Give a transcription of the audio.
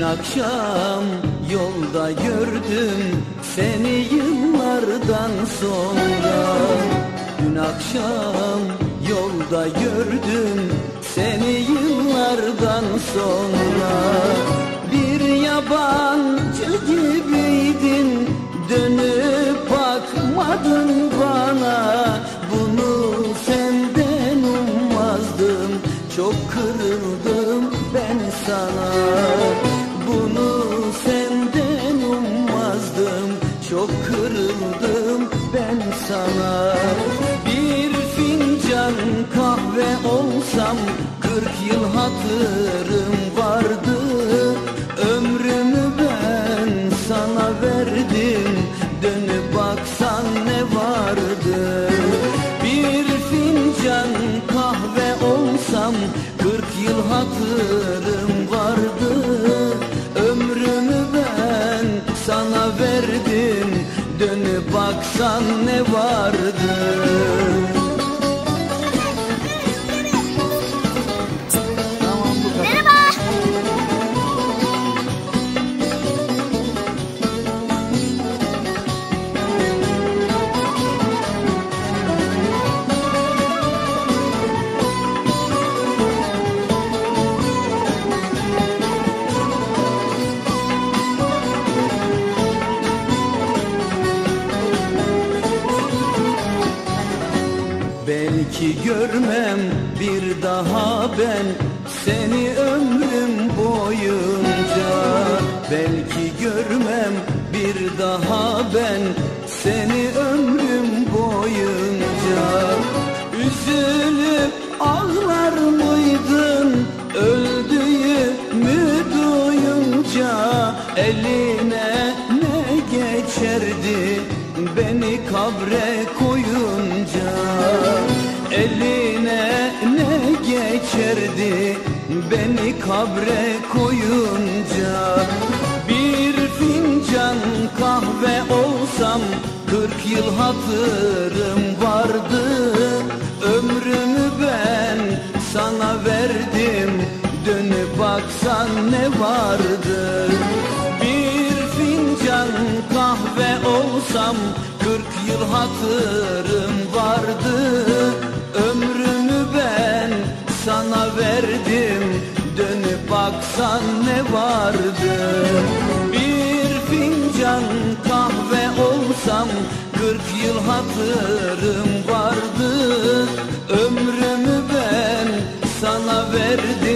akşam yolda gördüm seni yıllardan sonra. Dün akşam yolda gördüm seni yıllardan sonra. Bir yabancı gibiydin, dönüp bakmadın bana. Bunu senden ummazdım, çok kırıldım ben sana. Bunu senden ummazdım, çok kırıldım ben sana. Bir fincan kahve olsam 40 yıl hatırım vardı. Ömrümü ben sana verdim, dönüp baksan ne vardı? Bir fincan kahve olsam 40 yıl hatırım vardı. Ömrümü ben sana verdim, dönüp baksan ne vardı? Belki görmem bir daha ben seni ömrüm boyunca. Belki görmem bir daha ben seni ömrüm boyunca. Üzülüp ağlar mıydın öldüğümü duyunca? Eline ne geçerdi beni kabre koyunca? Eline ne geçerdi beni kabre koyunca? Bir fincan kahve olsam 40 yıl hatırım vardı. Ömrümü ben sana verdim, dönüp baksan ne vardı? Bir fincan kahve olsam 40 yıl hatırım vardı. Ömrümü ben sana verdim, dönüp baksan ne vardı? Bir fincan kahve olsam 40 yıl hatırım vardı. Ömrümü ben sana verdim,